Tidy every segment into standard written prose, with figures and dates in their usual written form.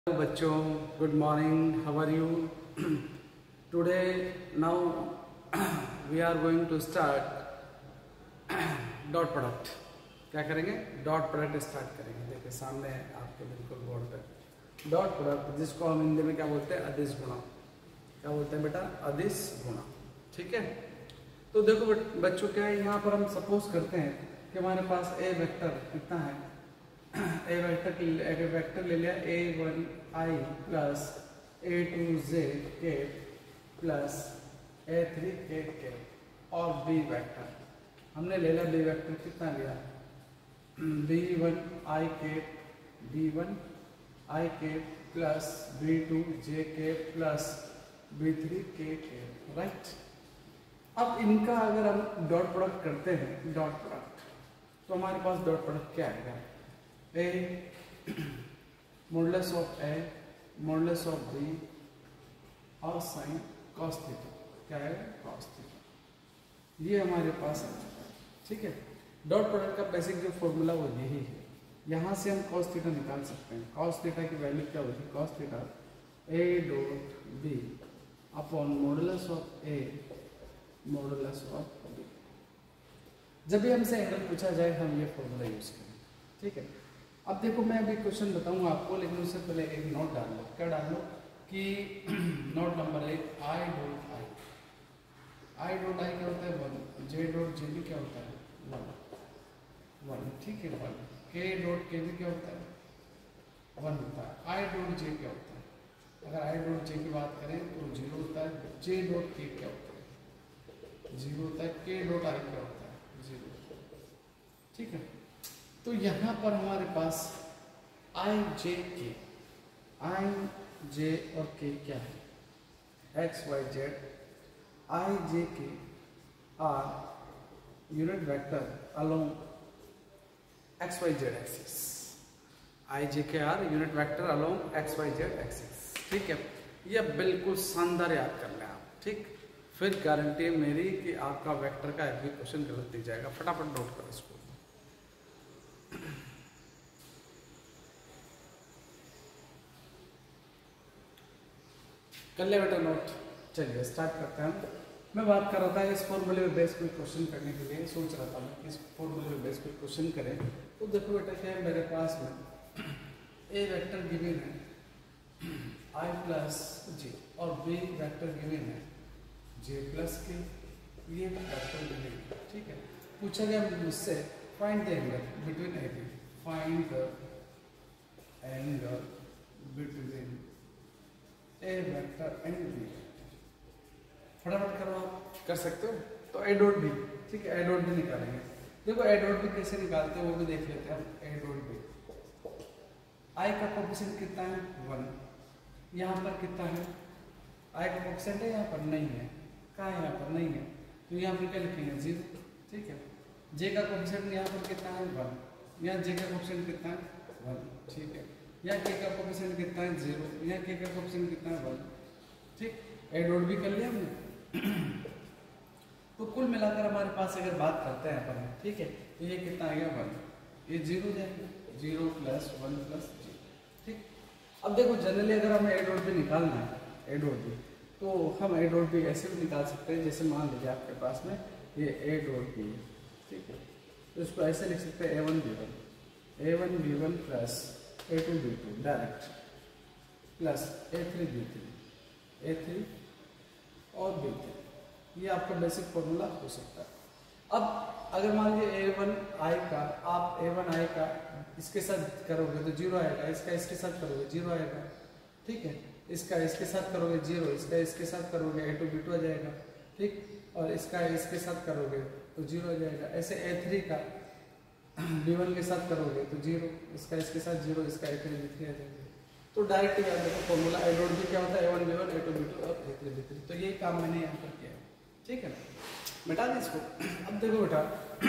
Hello बच्चों, good morning, how are you? Today now we are going to start dot product. क्या करेंगे? Dot product start करेंगे। देखिए सामने है आपके बिल्कुल बोर्ड पे डॉट प्रोडक्ट, जिसको हम हिंदी में क्या बोलते हैं? अदिश गुणा। क्या बोलते हैं बेटा? अदिश गुणा। ठीक है, तो देखो बच्चों, क्या है यहाँ पर हम सपोज करते हैं कि हमारे पास ए वेक्टर कितना है? ए वेक्टर ले लिया a1i प्लस a2j के प्लस a3k के, और b वेक्टर हमने ले लिया। b वेक्टर कितना लिया? b1i के प्लस b2j के प्लस b3k के, राइट। अब इनका अगर हम डॉट प्रोडक्ट करते हैं, डॉट प्रोडक्ट, तो हमारे पास डॉट प्रोडक्ट क्या आएगा? a modulus of a modulus of b और साइन cos थीटा। क्या है? cos theta. ये हमारे पास है, ठीक है। डॉट प्रोडक्ट का बेसिक जो फॉर्मूला वो यही है। यहाँ से हम cos थीटा निकाल सकते हैं। cos थीटा की वैल्यू क्या होगी? cos theta a dot b upon modulus of a modulus of b। जब भी हमसे एंगल पूछा जाए हम ये फॉर्मूला यूज करें, ठीक है। अब देखो, मैं अभी क्वेश्चन बताऊंगा आपको, लेकिन उससे पहले एक नोट डाल लो। क्या डाल लो कि note number 1, i dot i क्या होता है? 1। जे डॉट जे भी क्या होता है? 1, ठीक है, 1। के डॉट के भी क्या होता है? 1 होता है। आई डॉट जे क्या होता है? अगर आई डॉट जे की बात करें तो 0 होता है। जे डॉट के क्या होता है? 0 होता है। के डॉट आई क्या होता है? 0, ठीक है। तो यहाँ पर हमारे पास आई जे और के क्या है? X y z. I j k are unit vector along x y z axis. I j k are unit vector along x y z axis, ठीक है। ये बिल्कुल शानदार याद कर लें आप, ठीक। फिर गारंटी है मेरी कि आपका वेक्टर का एक भी क्वेश्चन गलत नहीं जाएगा। फटाफट नोट करो इसको। कर ले बेटा नोट। चलिए स्टार्ट करते हैं। मैं बात कर रहा था इस फॉर्मूले में बेस कोई क्वेश्चन करने के लिए, सोच रहा था मैं इस फॉर्मूले में बेस कोई क्वेश्चन करें। तो देखो बेटा, क्या है मेरे पास में ए वेक्टर गिवन है आई प्लस जे, और बी वेक्टर गिवन है जे प्लस के। ये वेक्टर गिवन है, ठीक है। पूछा गया मुझसे find the angle between a b. Find the angle between a vector and b vector. फटाफट करो, आप कर सकते हो। तो ए डॉट बी, ठीक है, ए डॉट बी निकालेंगे। देखो ए डॉट बी कैसे निकालते हैं वो भी देख लेते हैं हम। ए डॉट बी, आई का कोएफिशिएंट कितना है? 1। यहाँ पर कितना है? आई का कोएफिशिएंट है यहाँ पर? नहीं है। कहाँ है? यहाँ पर नहीं है। तो यहाँ पर क्या लिखेंगे? 0, ठीक है। जे का कोएफिशिएंट यहाँ पर कितना है? 1। यहाँ जे का कोएफिशिएंट कितना है? 1, ठीक है। यहाँ के का कोएफिशिएंट कितना है? 0। यहाँ के का कोएफिशिएंट कितना है? 1, ठीक। ए डॉट भी कर लिया हमने। तो कुल मिलाकर हमारे पास अगर बात करते हैं अपन, ठीक है, तो ये कितना आ गया? 1। ये 0 जाएगा। 0 प्लस 1 प्लस 0, ठीक। अब देखो, जनरली अगर हमें ए डॉट भी निकालना है, ए डॉट भी, तो हम ए डॉट भी ऐसे भी निकाल सकते हैं। जैसे मान लीजिए आपके पास में ये ए डॉट बी, ठीक है, तो इसको ऐसे लिख सकते हैं a1 b1 plus a2 b2 direct, plus a3 b3 और b3। ये आपका बेसिक फॉर्मूला हो सकता है। अब अगर मान लीजिए a1i का, आप a1i का इसके साथ करोगे तो 0 आएगा, इसका इसके साथ करोगे 0 आएगा, ठीक है। इसका इसके साथ करोगे 0, इसका इसके साथ करोगे a2 b2 आ जाएगा, ठीक। और इसका इसके साथ करोगे तो 0 आ जाएगा। ऐसे a3 का b1 के साथ करोगे तो 0, इसका इसके साथ 0, इसका a3 b3 आ जाएगा। तो डायरेक्ट याद रखो फॉर्मूला ए डॉट बी क्या होता है? a1 b1 a2 b2 और a3 b3। तो ये काम मैंने यहाँ पर किया है, ठीक है। मिटा दें इसको। अब देखो बेटा,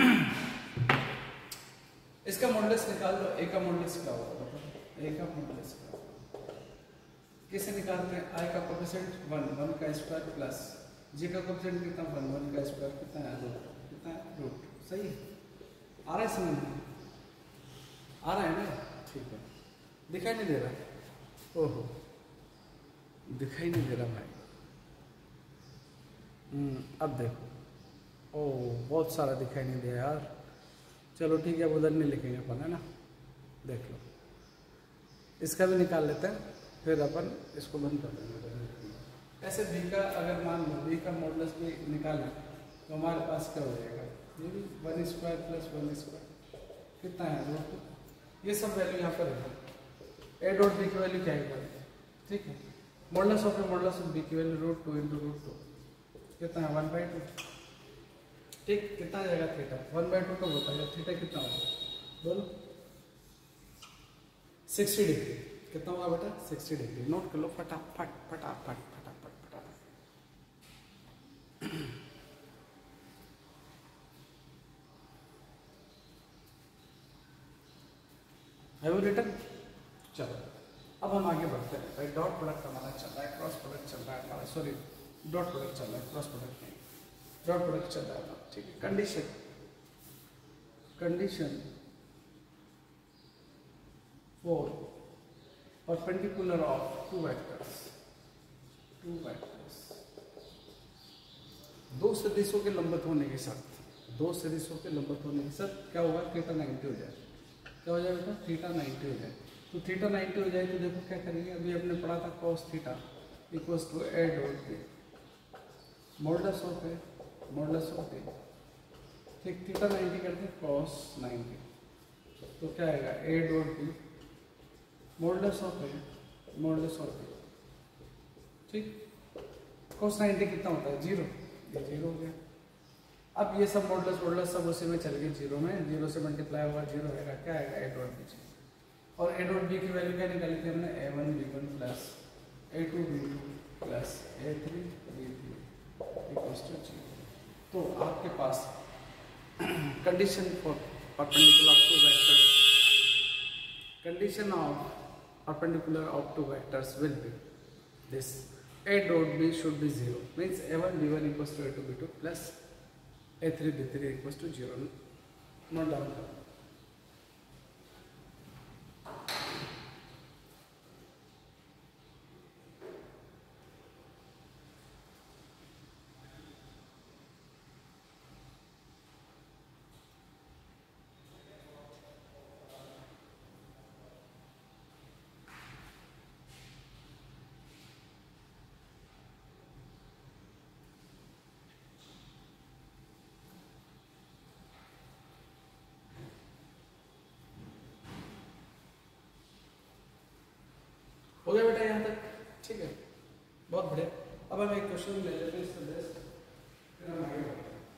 इसका मॉडुलस निकाल लो। ए का मॉडुलस क्या होगा? ए का मॉडुलस क्या होगा? कैसे निकालते हैं? आई का कोएफिशिएंट 1 का स्क्वायर प्लस जे का कोएफिशिएंट कितना? 1 का स्क्वायर कितना है? रूट। सही है? आ रहा है? आ रहा है ना? ठीक है। दिखाई नहीं दे रहा? ओहो दिखाई नहीं दे रहा भाई। अब देखो, ओह बहुत सारा दिखाई नहीं दिया यार। चलो ठीक है, अब उधर नहीं लिखेंगे अपन, है ना। देख लो, इसका भी निकाल लेते हैं, फिर अपन इसको बंद कर देंगे। ऐसे बी का अगर मान लो बी का मॉडुलस भी निकालें तो हमारे पास क्या हो जाएगा, ये भी 1 स्क्वायर प्लस 1 स्क्वायर कितना है रूट। ये सब वैल्यू यहाँ पर है। ए डॉट बी की वैल्यू क्या है, ठीक है। मॉडुलस ऑफ बी की वैल्यू √2 × √2 कितना है 1/2। ठीक, कितना आ जाएगा थीटा 1/2 कब होता है, थीटा कितना होगा बोलो 60 डिग्री। कितना होगा बेटा 60 डिग्री। नोट कर लो फटाफट फटाफट फटाफट फटाफट। है वो रिटर्न। चलो अब हम आगे बढ़ते हैं भाई। डॉट प्रोडक्ट हमारा चल रहा है, क्रॉस प्रोडक्ट चल रहा है हमारा, सॉरी डॉट प्रोडक्ट चल रहा है, क्रॉस प्रोडक्ट नहीं, डॉट प्रोडक्ट चल रहा है। ठीक है, condition for perpendicular of two vectors दो सदिशों के लंबवत होने के साथ, दो सदिशों के लंबवत होने के साथ क्या होगा, थीटा 90 हो जाए। क्या हो जाए बेटा, थीटा 90 हो जाए। तो थीटा 90 हो जाए तो देखो क्या करेंगे, अभी हमने पढ़ा था cos theta equals to a dot b modulus of a. ठीक, थीटा 90 करते हैं cos 90, तो क्या आएगा a dot b modulus of a. ठीक, cos 90 कितना होता है 0, ये 0 हो गया। अब ये सब मॉडुलस सब उसी में चल गए 0 में, 0 से मल्टीप्लाई होगा 0 होगा, क्या आएगा ए डॉट बी। और ए डॉट बी की वैल्यू क्या निकाली थी हमने, a1 b1 plus a2 b2 plus a3 b3 equals to 0। तो आपके पास condition for perpendicular of two vectors, condition of perpendicular of two vectors will be this: a dot b should be 0, means a1 b1 equals to a2 b2 plus a3 b3 equals to 0. Note down. हो गया बेटा यहाँ तक, ठीक है, बहुत बढ़िया। अब हम एक क्वेश्चन ले लेते हैं इससे बेस्ट, फिर हम आगे बढ़ते हैं।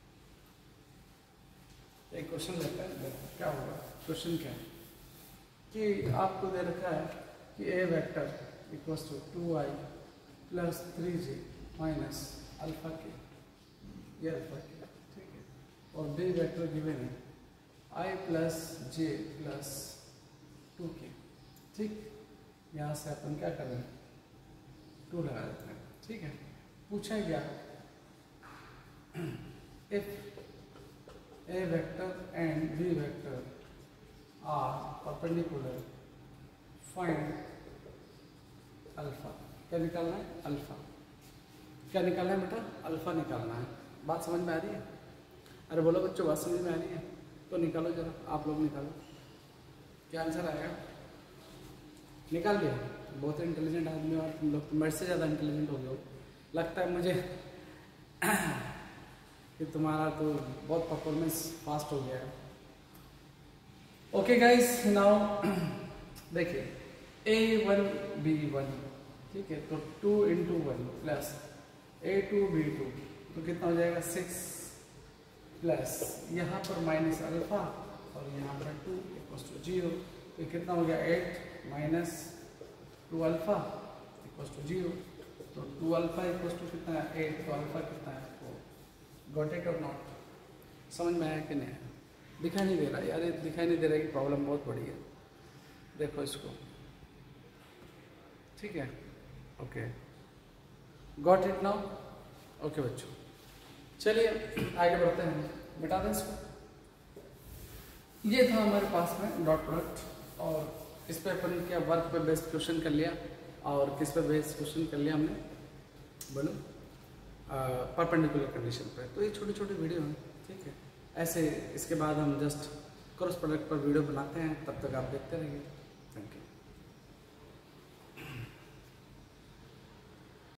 एक क्वेश्चन लेते हैं, क्या होगा क्वेश्चन क्या है कि आपको दे रखा है कि a vector equals to 2i plus 3j minus alpha k, ये अल्फा के, ठीक है। और बी वेक्टर गिवन है i plus j plus 2k, ठीक। यहाँ से अपन क्या कर रहे हैं, 2 लगा देते हैं, ठीक है। पूछा गया if a vector and b vector are perpendicular find alpha. क्या निकालना है, अल्फा। क्या निकालना है बेटा, अल्फा निकालना है। बात समझ में आ रही है? अरे बोलो बच्चों, बात समझ में आ रही है तो निकालो जरा, आप लोग निकालो, क्या आंसर आएगा। निकाल दिया, बहुत इंटेलिजेंट आदमी और तुम लोग मेरे से ज़्यादा इंटेलिजेंट हो गए हो लगता है मुझे कि तुम्हारा तो बहुत परफॉर्मेंस फास्ट हो गया है। ओके गाइस, नाउ देखिए a1 b1, ठीक है, तो 2 × 1 प्लस a2 b2 तो कितना हो जाएगा 6 प्लस यहाँ पर माइनस अल्फा और यहाँ पर 2 इक्वल्स टू 0, तो कितना हो गया 8 माइनस 2 अल्फा इक्वल्स टू 0, तो 2 अल्फा इक्वल्स टू कितना है 8, तो अल्फा कितना है 4। गॉट इट और नॉट? समझ में आया कि नहीं आया? दिखाई नहीं दे रहा यार, ये दिखाई नहीं दे रहा कि प्रॉब्लम बहुत बड़ी है। देखो इसको, ठीक है, okay, got it now? Okay बच्चों, चलिए आगे बढ़ते हैं, मिटा दें इसको। ये था हमारे पास में डॉट प्रोडक्ट, और इस पे अपन क्या वर्क पे बेस्ड क्वेश्चन कर लिया, और किस पे बेस्ड क्वेश्चन कर लिया हमने बोलो परपेंडिकुलर कंडीशन पे। तो ये छोटी छोटी वीडियो हैं, ठीक है। ऐसे इसके बाद हम जस्ट क्रॉस प्रोडक्ट पर वीडियो बनाते हैं, तब तक आप देखते रहिए। Thank you.